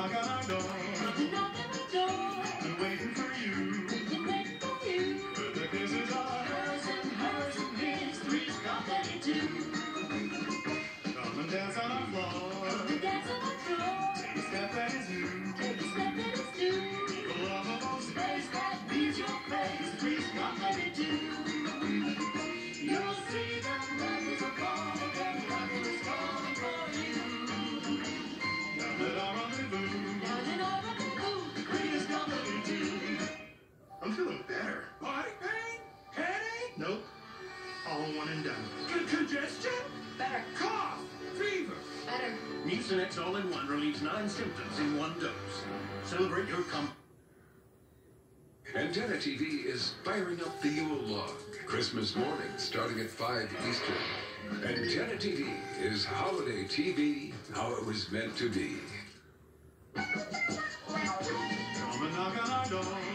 knock on our door. Been waiting for you. The kisses are hers and his. Three's company too. Come and dance on our floor. Take a step that is new. The lovable space that leaves your face. Three's company too. You'll see that love is a calling and love is calling for you. Now that our rendezvous. Three's company too. I'm feeling better. Body pain? Headache? Nope. All one and done. Congestion? Better. Cough? Fever? Better. Mucinex All-in-One relieves 9 symptoms in 1 dose. Celebrate your Antenna TV is firing up the Yule log. Christmas morning starting at 5 Eastern. Antenna TV is holiday TV how it was meant to be. Come and knock on our door.